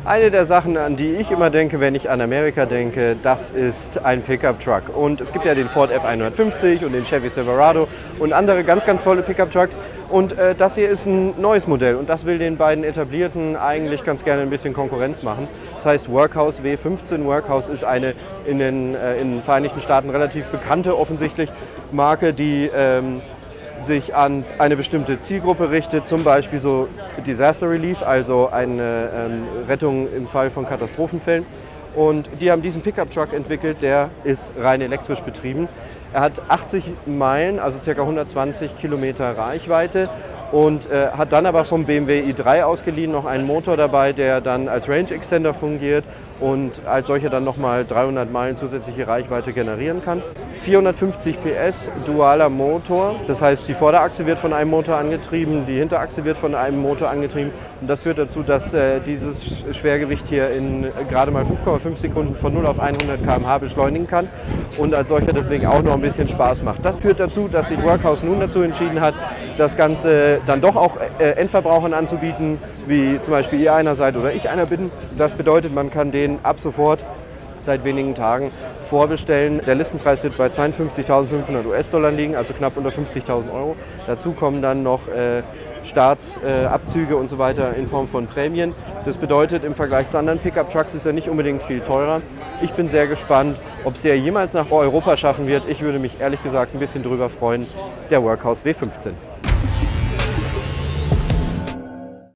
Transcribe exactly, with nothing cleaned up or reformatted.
Eine der Sachen, an die ich immer denke, wenn ich an Amerika denke, das ist ein Pickup-Truck. Und es gibt ja den Ford F hundertfünfzig und den Chevy Silverado und andere ganz, ganz tolle Pickup-Trucks. Und äh, das hier ist ein neues Modell und das will den beiden etablierten eigentlich ganz gerne ein bisschen Konkurrenz machen. Das heißt Workhouse W fünfzehn. Workhouse ist eine in den, äh, in den Vereinigten Staaten relativ bekannte, offensichtlich Marke, die ähm, sich an eine bestimmte Zielgruppe richtet, zum Beispiel so Disaster Relief, also eine ähm, Rettung im Fall von Katastrophenfällen. Und die haben diesen Pickup-Truck entwickelt, der ist rein elektrisch betrieben. Er hat achtzig Meilen, also ca. hundertzwanzig Kilometer Reichweite und äh, hat dann aber vom B M W i drei ausgeliehen noch einen Motor dabei, der dann als Range Extender fungiert und als solcher dann nochmal dreihundert Meilen zusätzliche Reichweite generieren kann. vierhundertfünfzig P S, dualer Motor, das heißt die Vorderachse wird von einem Motor angetrieben, die Hinterachse wird von einem Motor angetrieben und das führt dazu, dass äh, dieses Schwergewicht hier in äh, gerade mal fünf Komma fünf Sekunden von null auf hundert Kilometer pro Stunde beschleunigen kann und als solcher deswegen auch noch ein bisschen Spaß macht. Das führt dazu, dass sich Workhouse nun dazu entschieden hat, das Ganze dann doch auch äh, Endverbrauchern anzubieten, wie zum Beispiel ihr einer seid oder ich einer bin. Das bedeutet, man kann den ab sofort seit wenigen Tagen vorbestellen. Der Listenpreis wird bei zweiundfünfzigtausendfünfhundert US-Dollar liegen, also knapp unter fünfzigtausend Euro. Dazu kommen dann noch äh, Startabzüge äh, und so weiter in Form von Prämien. Das bedeutet, im Vergleich zu anderen Pickup-Trucks ist er nicht unbedingt viel teurer. Ich bin sehr gespannt, ob es der jemals nach Europa schaffen wird. Ich würde mich ehrlich gesagt ein bisschen drüber freuen. Der Workhouse W fünfzehn.